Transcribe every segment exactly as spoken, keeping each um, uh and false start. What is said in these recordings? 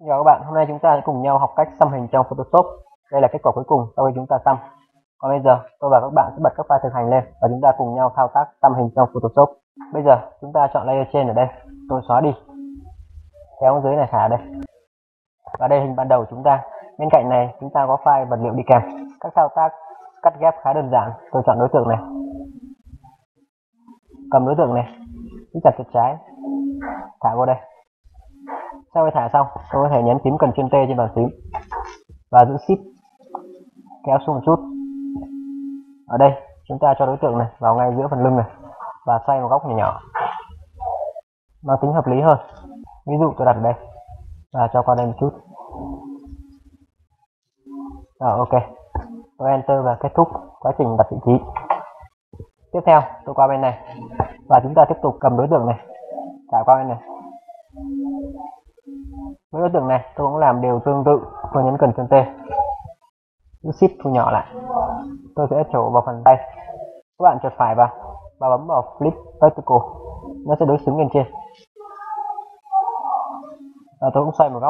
Chào các bạn, hôm nay chúng ta sẽ cùng nhau học cách xăm hình trong Photoshop. Đây là kết quả cuối cùng sau khi chúng ta xăm. Còn bây giờ, tôi và các bạn sẽ bật các file thực hành lên và chúng ta cùng nhau thao tác xăm hình trong Photoshop. Bây giờ, chúng ta chọn layer trên ở đây, tôi xóa đi. Kéo xuống dưới này thả ở đây. Và đây hình ban đầu chúng ta. Bên cạnh này chúng ta có file vật liệu đi kèm. Các thao tác cắt ghép khá đơn giản. Tôi chọn đối tượng này. Cầm đối tượng này, giữ chặt chuột trái, thả vào đây. Sau khi thả xong, tôi có thể nhấn phím Ctrl T trên bàn phím và giữ Shift kéo xuống một chút. Ở đây chúng ta cho đối tượng này vào ngay giữa phần lưng này và xoay một góc nhỏ nhỏ mang tính hợp lý hơn. Ví dụ tôi đặt ở đây và cho qua đây một chút. Rồi, ok, tôi Enter và kết thúc quá trình đặt vị trí. Tiếp theo tôi qua bên này và chúng ta tiếp tục cầm đối tượng này thả qua bên này. Với đối tượng này tôi cũng làm điều tương tự, tôi nhấn Ctrl T, giữ Shift thu nhỏ lại. Tôi sẽ trổ vào phần tay. Các bạn chuột phải vào và bấm vào Flip Vertical, nó sẽ đối xứng lên trên. Và tôi cũng xoay một góc,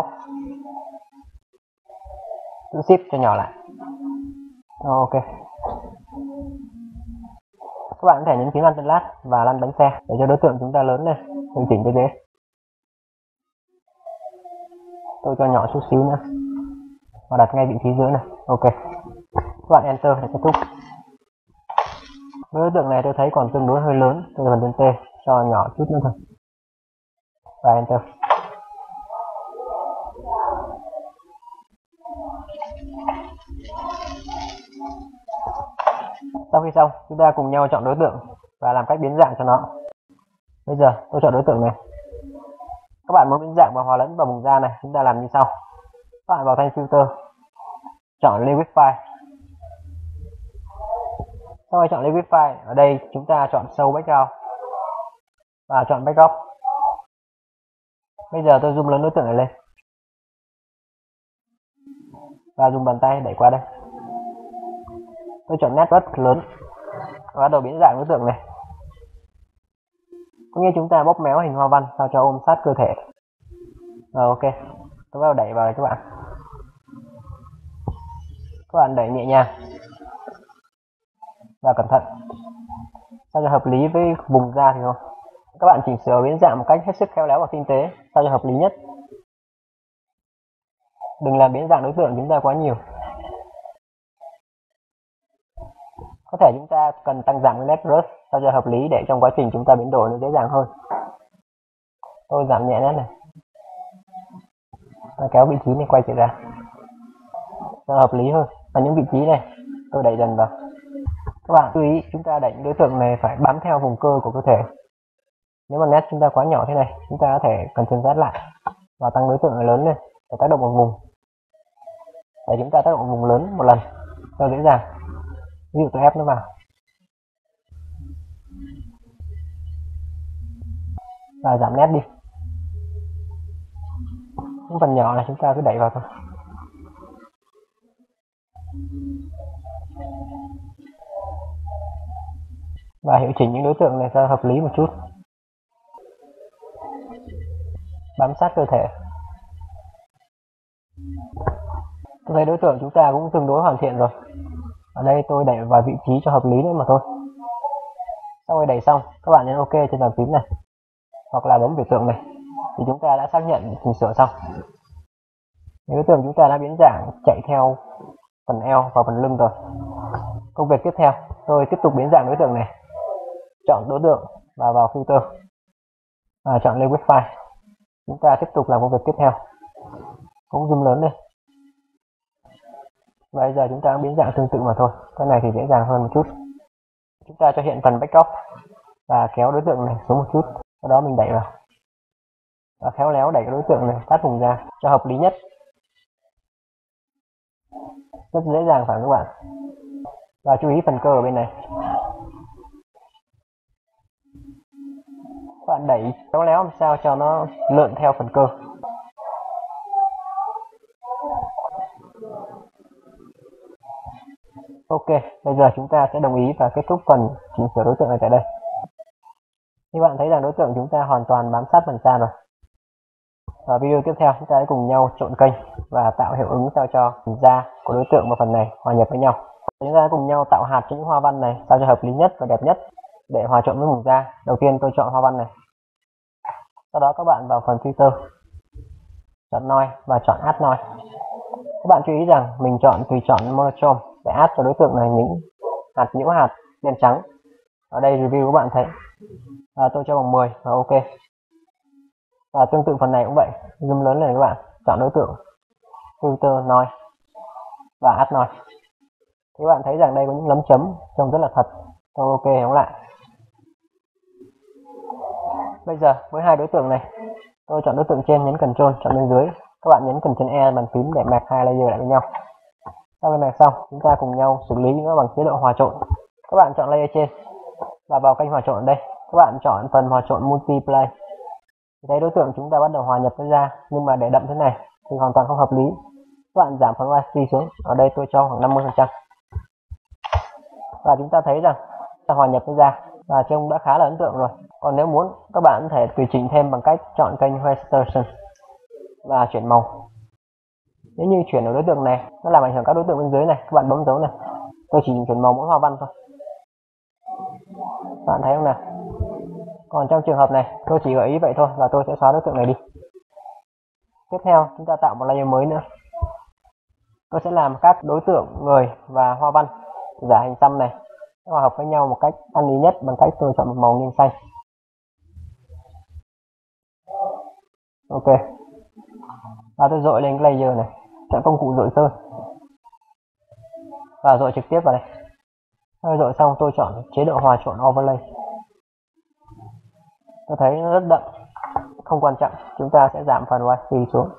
giữ Shift cho nhỏ lại. Ok. Các bạn có thể nhấn phím lăn chân lát và lăn bánh xe để cho đối tượng chúng ta lớn lên, điều chỉnh cho dễ. Tôi cho nhỏ chút xíu nữa và đặt ngay vị trí giữa này. Ok, các bạn Enter để kết thúc. Với đối tượng này tôi thấy còn tương đối hơi lớn, tôi cần T cho nhỏ chút nữa thôi và Enter. Sau khi xong, chúng ta cùng nhau chọn đối tượng và làm cách biến dạng cho nó. Bây giờ tôi chọn đối tượng này. Các bạn muốn biến dạng và hòa lẫn vào vùng da này, chúng ta làm như sau. Các bạn vào thanh filter, chọn Liquify. Sau khi chọn Liquify, ở đây chúng ta chọn Show Background và chọn Backdrop. Bây giờ tôi zoom lớn đối tượng này lên và dùng bàn tay đẩy qua đây. Tôi chọn nét rất lớn và bắt đầu biến dạng đối tượng này. Cũng như chúng ta bóp méo hình hoa văn sao cho ôm sát cơ thể. Rồi, ok, tôi bắt đầu đẩy vào đây các bạn. Các bạn đẩy nhẹ nhàng và cẩn thận sao cho hợp lý với vùng da thì thôi. Các bạn chỉnh sửa biến dạng một cách hết sức khéo léo và tinh tế sao cho hợp lý nhất. Đừng làm biến dạng đối tượng chúng ta quá nhiều. Có thể chúng ta cần tăng giảm cái nét brush sao cho hợp lý để trong quá trình chúng ta biến đổi nó dễ dàng hơn. Tôi giảm nhẹ nét này và kéo vị trí này quay trở ra cho hợp lý hơn. Và những vị trí này tôi đẩy dần vào. Các bạn chú ý chúng ta đẩy đối tượng này phải bám theo vùng cơ của cơ thể. Nếu mà nét chúng ta quá nhỏ thế này, chúng ta có thể cần chân sát lại và tăng đối tượng này lớn lên để tác động một vùng. Để chúng ta tác động một vùng lớn một lần cho dễ dàng. Ví dụ tôi ép nó vào và giảm nét đi. Những phần nhỏ này chúng ta cứ đẩy vào thôi. Và hiệu chỉnh những đối tượng này cho hợp lý một chút. Bám sát cơ thể. Tôi thấy đối tượng chúng ta cũng tương đối hoàn thiện rồi. Ở đây tôi đẩy vào vị trí cho hợp lý nữa mà thôi. Sau khi đẩy xong, các bạn nhấn OK trên bàn phím này hoặc là bấm biểu tượng này thì chúng ta đã xác nhận chỉnh sửa xong. Đối tượng chúng ta đã biến dạng chạy theo phần eo và phần lưng rồi. Công việc tiếp theo, tôi tiếp tục biến dạng đối tượng này. Chọn đối tượng và vào filter và chọn Liquify. Chúng ta tiếp tục làm công việc tiếp theo. Cũng zoom lớn lên. Bây giờ chúng ta biến dạng tương tự mà thôi. Cái này thì dễ dàng hơn một chút. Chúng ta cho hiện phần backdrop và kéo đối tượng này xuống một chút. Sau đó mình đẩy vào và khéo léo đẩy cái đối tượng này sát vùng da cho hợp lý nhất. Rất dễ dàng phải không các bạn? Và chú ý phần cơ ở bên này. Các bạn đẩy khéo léo làm sao cho nó lượn theo phần cơ. Ok, bây giờ chúng ta sẽ đồng ý và kết thúc phần chỉnh sửa đối tượng này tại đây. Như bạn thấy rằng đối tượng chúng ta hoàn toàn bám sát phần da rồi. Và video tiếp theo chúng ta sẽ cùng nhau trộn kênh và tạo hiệu ứng sao cho da của đối tượng và phần này hòa nhập với nhau. Chúng ta sẽ cùng nhau tạo hạt cho những hoa văn này sao cho hợp lý nhất và đẹp nhất để hòa trộn với vùng da. Đầu tiên tôi chọn hoa văn này. Sau đó các bạn vào phần filter, chọn noise và chọn add noise. Các bạn chú ý rằng mình chọn tùy chọn monochrome để add cho đối tượng này những hạt nhiễu hạt đen trắng. Ở đây review các bạn thấy à, tôi cho bằng mười và ok. Và tương tự phần này cũng vậy, zoom lớn lên các bạn, chọn đối tượng, filter noise và add noise. Thì các bạn thấy rằng đây có những lấm chấm trông rất là thật. Tôi ok đóng lại. Bây giờ với hai đối tượng này, tôi chọn đối tượng trên, nhấn Ctrl chọn bên dưới, các bạn nhấn Ctrl E bàn phím để mạch hai layer lại với nhau. Sau khi mạch xong, chúng ta cùng nhau xử lý nó bằng chế độ hòa trộn. Các bạn chọn layer trên và vào kênh hòa trộn ở đây, các bạn chọn phần hòa trộn multiply. Thấy đối tượng chúng ta bắt đầu hòa nhập với da, nhưng mà để đậm thế này thì hoàn toàn không hợp lý. Các bạn giảm phần opacity xuống, ở đây tôi cho khoảng năm mươi phần trăm. Và chúng ta thấy rằng ta hòa nhập với da và trông đã khá là ấn tượng rồi. Còn nếu muốn, các bạn có thể tùy chỉnh thêm bằng cách chọn kênh Restoration và chuyển màu. Nếu như chuyển ở đối tượng này nó làm ảnh hưởng các đối tượng bên dưới này, các bạn bấm dấu này, tôi chỉ chuyển màu mỗi hoa văn thôi. Các bạn thấy không nào? Còn trong trường hợp này tôi chỉ gợi ý vậy thôi và tôi sẽ xóa đối tượng này đi. Tiếp theo chúng ta tạo một layer mới nữa. Tôi sẽ làm các đối tượng người và hoa văn giả hình xăm này hòa hợp với nhau một cách ăn ý nhất bằng cách tôi chọn một màu nghiêng xanh. Ok. Và tôi dội lên cái layer này, chọn công cụ dội sơn và dội trực tiếp vào đây. Sau dội xong tôi chọn chế độ hòa trộn overlay. Tôi thấy nó rất đậm, không quan trọng, chúng ta sẽ giảm phần opacity xuống.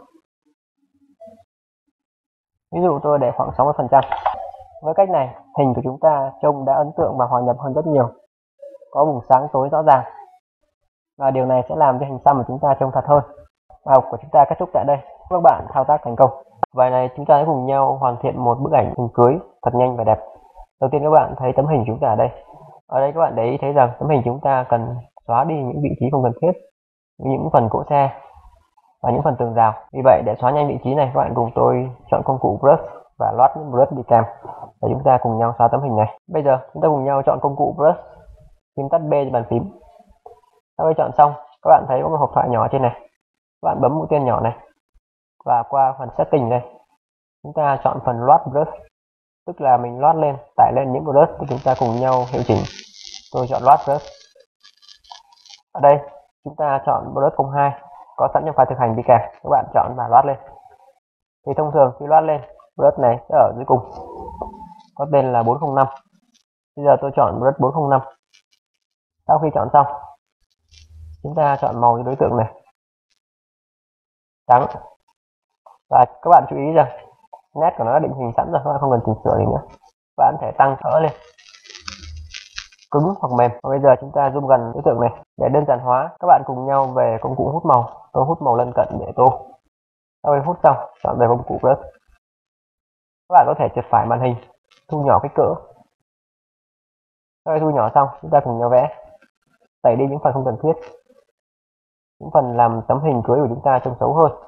Ví dụ tôi để khoảng sáu mươi phần trăm. Với cách này, hình của chúng ta trông đã ấn tượng và hòa nhập hơn rất nhiều. Có vùng sáng tối rõ ràng. Và điều này sẽ làm cho hình xăm của chúng ta trông thật hơn. Bài học của chúng ta kết thúc tại đây. Các bạn thao tác thành công. Vậy này chúng ta sẽ cùng nhau hoàn thiện một bức ảnh hình cưới thật nhanh và đẹp. Đầu tiên các bạn thấy tấm hình chúng ta ở đây. Ở đây các bạn để ý thấy rằng tấm hình chúng ta cần xóa đi những vị trí không cần thiết, những phần cỗ xe và những phần tường rào. Vì vậy để xóa nhanh vị trí này, các bạn cùng tôi chọn công cụ brush và loát những brush đi kèm để chúng ta cùng nhau xóa tấm hình này. Bây giờ chúng ta cùng nhau chọn công cụ brush, phím tắt B trên bàn phím. Sau khi chọn xong, các bạn thấy có một hộp thoại nhỏ trên này. Các bạn bấm mũi tên nhỏ này và qua phần setting đây, chúng ta chọn phần loát brush, tức là mình loát lên, tải lên những brush của chúng ta cùng nhau hiệu chỉnh. Tôi chọn loát brush. Ở đây chúng ta chọn brush không hai có sẵn trong file thực hành đi kèm, các bạn chọn và loát lên. Thì thông thường khi loát lên, brush này sẽ ở dưới cùng, có tên là bốn không năm. Bây giờ tôi chọn brush bốn không năm. Sau khi chọn xong, chúng ta chọn màu cho đối tượng này, trắng. Và các bạn chú ý rằng nét của nó đã định hình sẵn rồi, các bạn không cần chỉnh sửa gì nữa. Các bạn có thể tăng cỡ lên, cứng hoặc mềm. Và bây giờ chúng ta zoom gần đối tượng này. Để đơn giản hóa, các bạn cùng nhau về công cụ hút màu. Tôi hút màu lân cận để tô. Sau khi hút xong, chọn về công cụ brush. Các bạn có thể chuột phải màn hình, thu nhỏ kích cỡ. Sau khi thu nhỏ xong, chúng ta cùng nhau vẽ, tẩy đi những phần không cần thiết, những phần làm tấm hình cưới của chúng ta trông xấu hơn.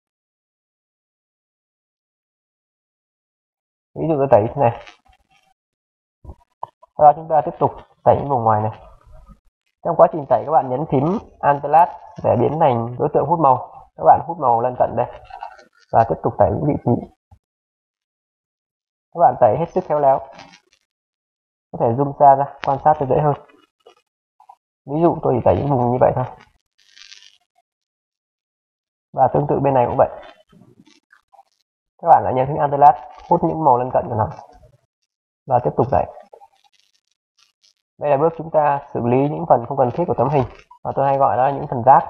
Ví dụ tôi tẩy thế này. Sau đó chúng ta tiếp tục tẩy những vùng ngoài này. Trong quá trình tẩy, các bạn nhấn phím Antelat để biến thành đối tượng hút màu. Các bạn hút màu lân cận đây và tiếp tục tẩy những vị trí. Các bạn tẩy hết sức khéo léo, có thể zoom xa ra quan sát cho dễ hơn. Ví dụ tôi chỉ tẩy những vùng như vậy thôi. Và tương tự bên này cũng vậy. Các bạn lại nhấn phím Antelat, hút những màu lân cận của nó và tiếp tục tẩy. Đây là bước chúng ta xử lý những phần không cần thiết của tấm hình, và tôi hay gọi đó là những phần rác.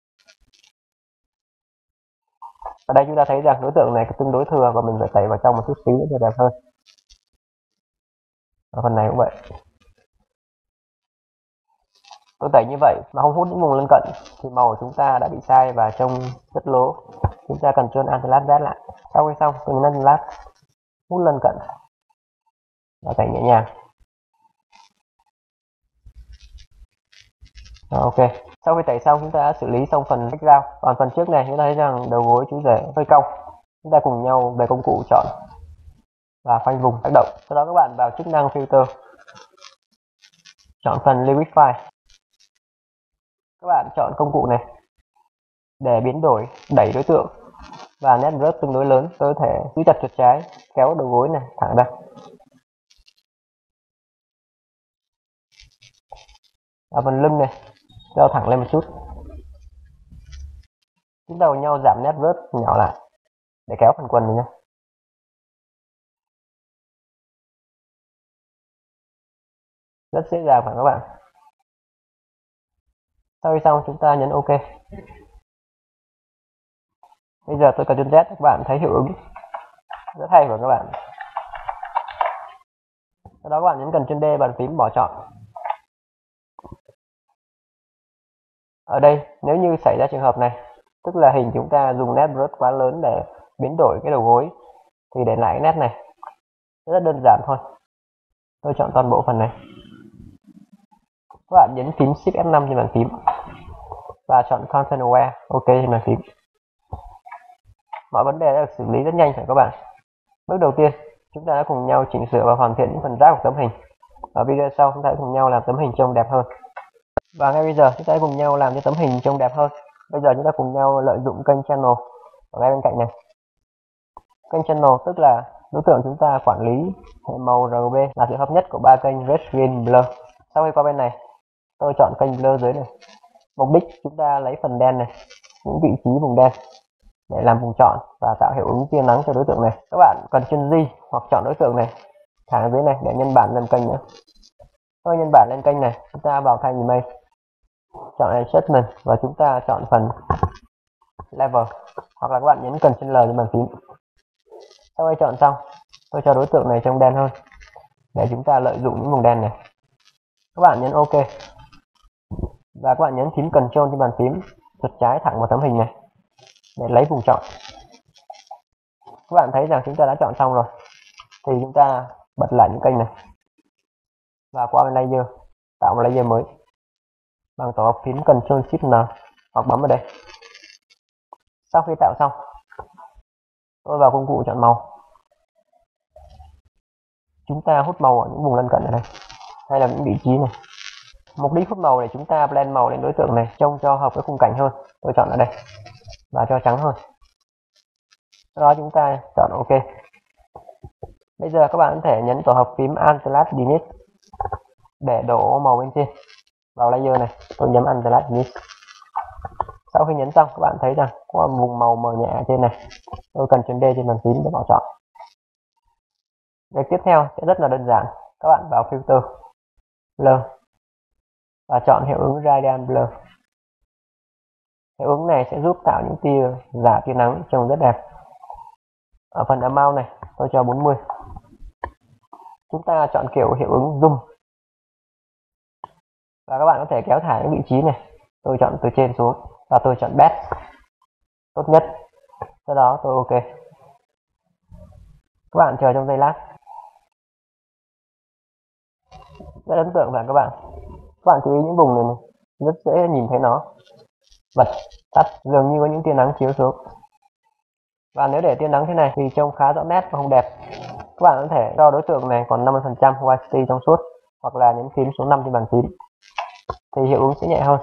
Ở đây chúng ta thấy rằng đối tượng này tương đối thừa và mình phải tẩy vào trong một chút xíu để đẹp hơn. Ở phần này cũng vậy. Tôi tẩy như vậy mà không hút những vùng lân cận thì màu của chúng ta đã bị sai và trông rất lố. Chúng ta cần chọn Antelat Z lại. Sau khi xong, tôi nhấn Antelat, hút lân cận và tẩy nhẹ nhàng. Rồi, ok. Sau khi tẩy xong, chúng ta đã xử lý xong phần background. Còn phần trước này chúng ta thấy rằng đầu gối chú rể hơi cong. Chúng ta cùng nhau về công cụ chọn và khoanh vùng tác động. Sau đó các bạn vào chức năng filter, chọn phần liquify. Các bạn chọn công cụ này để biến đổi đẩy đối tượng và nét brush tương đối lớn. Tôi có thể giữ chặt chuột trái, kéo đầu gối này thẳng ra. Ở phần lưng này, cho thẳng lên một chút. Chúng ta cùng nhau giảm nét brush nhỏ lại để kéo phần quần này nhé. Rất dễ dàng phải các bạn. Sau khi xong chúng ta nhấn OK. Bây giờ tôi cần Ctrl Z, các bạn thấy hiệu ứng rất hay của các bạn. Sau đó các bạn nhấn Ctrl D bàn phím bỏ chọn. Ở đây nếu như xảy ra trường hợp này, tức là hình chúng ta dùng nét brush quá lớn để biến đổi cái đầu gối, thì để lại cái nét này rất đơn giản thôi. Tôi chọn toàn bộ phần này. Các bạn nhấn phím Shift F năm trên bàn phím và chọn Content Aware, OK trên bàn phím. Mọi vấn đề đã được xử lý rất nhanh phải các bạn. Bước đầu tiên, chúng ta đã cùng nhau chỉnh sửa và hoàn thiện những phần rác của tấm hình. Ở video sau chúng ta sẽ cùng nhau làm tấm hình trông đẹp hơn. Và ngay bây giờ chúng ta sẽ cùng nhau làm cho tấm hình trông đẹp hơn. Bây giờ chúng ta cùng nhau lợi dụng kênh Channel ở ngay bên cạnh này. Kênh Channel tức là đối tượng chúng ta quản lý hệ màu rờ giê bê là sự hợp nhất của ba kênh Red, Green, Blur. Sau khi qua bên này, tôi chọn kênh Blur dưới này. Mục đích chúng ta lấy phần đen này, những vị trí vùng đen để làm vùng chọn và tạo hiệu ứng tia nắng cho đối tượng này. Các bạn cần Ctrl G hoặc chọn đối tượng này thẳng dưới này để nhân bản lên kênh nữa. Tôi nhân bản lên kênh này, chúng ta vào thanh image, chọn adjustment và chúng ta chọn phần level, hoặc là các bạn nhấn Ctrl L trên bàn phím. Sau khi chọn xong, tôi cho đối tượng này trông đen hơn để chúng ta lợi dụng những vùng đen này. Các bạn nhấn OK và các bạn nhấn phím Ctrl trên bàn phím, chuột trái thẳng vào tấm hình này để lấy vùng chọn. Các bạn thấy rằng chúng ta đã chọn xong rồi, thì chúng ta bật lại những kênh này và qua bên layer, tạo một layer mới bằng tổ hợp phím Ctrl Shift N hoặc bấm vào đây. Sau khi tạo xong, tôi vào công cụ chọn màu. Chúng ta hút màu ở những vùng lân cận ở đây, hay là những vị trí này. Mục đích hút màu để chúng ta blend màu lên đối tượng này trông cho hợp với khung cảnh hơn. Tôi chọn ở đây và cho trắng hơn. Sau đó chúng ta chọn OK. Bây giờ các bạn có thể nhấn tổ hợp phím Alt Delete để đổ màu bên trên vào layer này. Tôi nhấn Alt Delete. Sau khi nhấn xong, các bạn thấy rằng có một vùng màu mờ nhẹ ở trên này. Tôi cần Ctrl D trên bàn phím để bỏ chọn. Việc tiếp theo sẽ rất là đơn giản. Các bạn vào filter, blur và chọn hiệu ứng Radiant Blur. Hiệu ứng này sẽ giúp tạo những tia giả tia nắng trông rất đẹp. Ở phần amount này tôi cho bốn mươi. Chúng ta chọn kiểu hiệu ứng zoom và các bạn có thể kéo thả những vị trí này. Tôi chọn từ trên xuống và tôi chọn best, tốt nhất. Sau đó tôi OK. Các bạn chờ trong giây lát. Rất ấn tượng và các bạn. Các bạn chú ý những vùng này, này rất dễ nhìn thấy nó. Bật, tắt, dường như có những tia nắng chiếu xuống. Và nếu để tia nắng thế này thì trông khá rõ nét và không đẹp. Các bạn có thể cho đối tượng này còn năm mươi phần trăm opacity trong suốt, hoặc là nhấn phím số năm trên bàn phím thì hiệu ứng sẽ nhẹ hơn.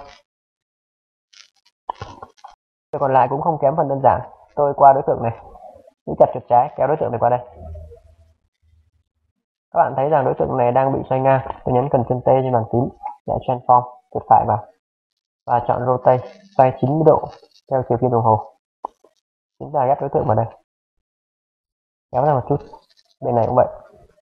Điều còn lại cũng không kém phần đơn giản. Tôi qua đối tượng này, giữ chặt chuột trái kéo đối tượng này qua đây. Các bạn thấy rằng đối tượng này đang bị xoay ngang. Tôi nhấn Ctrl T trên bàn phím để transform, chuột phải vào và chọn rotate, xoay chín mươi độ theo chiều kim đồng hồ. Chúng ta ghép đối tượng vào đây, kéo ra một chút. Bên này cũng vậy,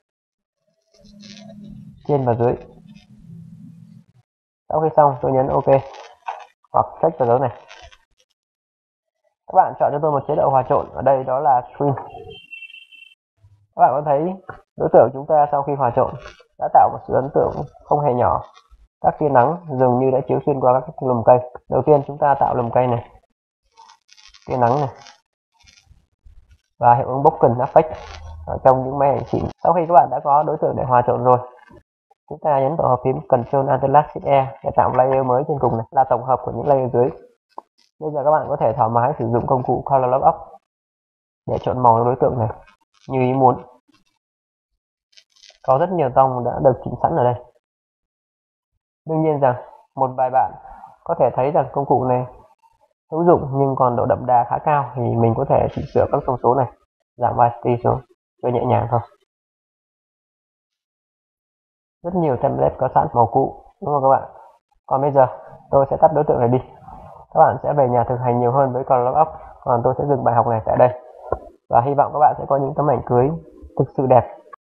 trên và dưới. Sau khi xong tôi nhấn OK hoặc check vào dấu này. Các bạn chọn cho tôi một chế độ hòa trộn ở đây, đó là Stream. Các bạn có thấy đối tượng chúng ta sau khi hòa trộn đã tạo một sự ấn tượng không hề nhỏ. Các tia nắng dường như đã chiếu xuyên qua các lùm cây. Đầu tiên chúng ta tạo lùm cây này, tia nắng này và hiệu ứng Broken Effect ở trong những máy ảnh chỉnh. Sau khi các bạn đã có đối tượng để hòa trộn rồi, Chúng ta nhấn tổ hợp phím Ctrl Alt Shift E để tạo một layer mới trên cùng này, là tổng hợp của những layer dưới. Bây giờ các bạn có thể thoải mái sử dụng công cụ Color Lockup để chọn màu cho đối tượng này như ý muốn. Có rất nhiều tông đã được chỉnh sẵn ở đây. Đương nhiên rằng một vài bạn có thể thấy rằng công cụ này hữu dụng nhưng còn độ đậm đà khá cao, thì mình có thể chỉnh sửa các thông số này, giảm opacity xuống cho nhẹ nhàng thôi. Rất nhiều template có sẵn màu cũ, đúng không các bạn? Còn bây giờ tôi sẽ tắt đối tượng này đi. Các bạn sẽ về nhà thực hành nhiều hơn với Color Lockup. Còn tôi sẽ dừng bài học này tại đây. Và hy vọng các bạn sẽ có những tấm ảnh cưới thực sự đẹp